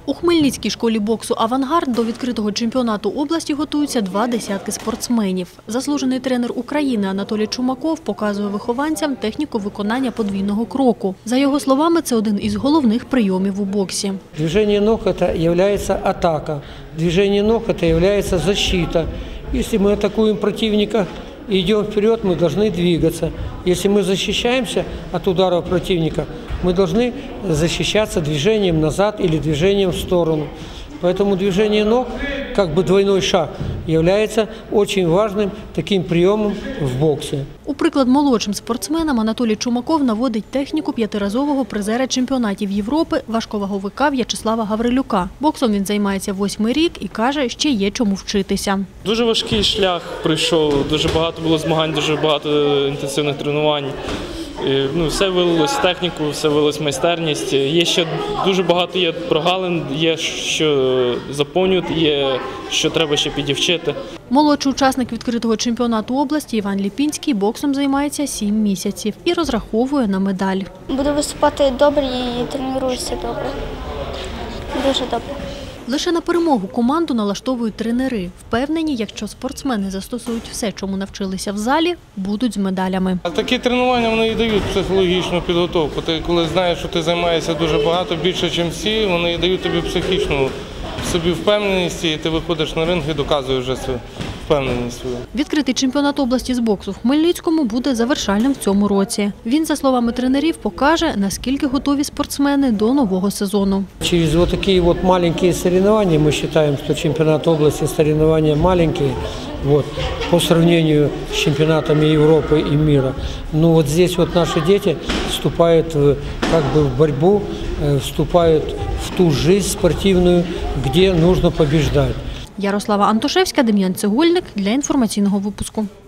У Хмельницькій школі боксу «Авангард» до відкритого чемпіонату області готуються 20 спортсменів. Заслужений тренер України Анатолій Чумаков показує вихованцям техніку виконання подвійного кроку. За його словами, це один із головних прийомів у боксі. Движение ног – это является атака, движение ног – это является защита. Если мы атакуем противника и идем вперед, мы должны двигаться. Если мы защищаемся от ударов противника, мы должны защищаться движением назад или движением в сторону. Поэтому движение ног, как бы двойной шаг, является очень важным таким приемом в боксе. У приклад молодшим спортсменам Анатолій Чумаков наводить техніку п'ятиразового призера чемпіонатів Європи важковаговика В'ячеслава Гаврилюка. Боксом він займається 8-й рік і каже, ще є чому вчитися. Дуже важкий шлях пройшов, дуже багато було змагань, дуже багато інтенсивних тренувань. Все вилилось в техніку, все вилилось в майстерність. Є ще дуже багато прогалин, є що заповнювати, є що треба ще підівчити. Молодший учасник відкритого чемпіонату області Іван Ліпінський боксом займається 7 місяців і розраховує на медаль. Буду виступати добре і тренуюся добре. Дуже добре. Лише на перемогу команду налаштовують тренери. Впевнені, якщо спортсмени застосують все, чому навчилися в залі, будуть з медалями. Такі тренування вони і дають психологічну підготовку. Ти коли знаєш, що ти займаєшся дуже багато, більше, ніж всі, вони і дають тобі психічну собі впевненість, і ти виходиш на ринг і доказуєш вже свою впевненість свою. Відкритий чемпіонат області з боксу в Хмельницькому буде завершальним в цьому році. Він, за словами тренерів, покаже, наскільки готові спортсмени до нового сезону. Через вот такие вот маленькие соревнования, мы считаем, что чемпионат области соревнования маленькие, по сравнению с чемпионатами Европы и мира. Но вот здесь вот наши дети вступают в борьбу, вступают в ту жизнь спортивную, где нужно побеждать. Ярослава Антошевська, Дем'ян Цегольник для інформаційного випуску.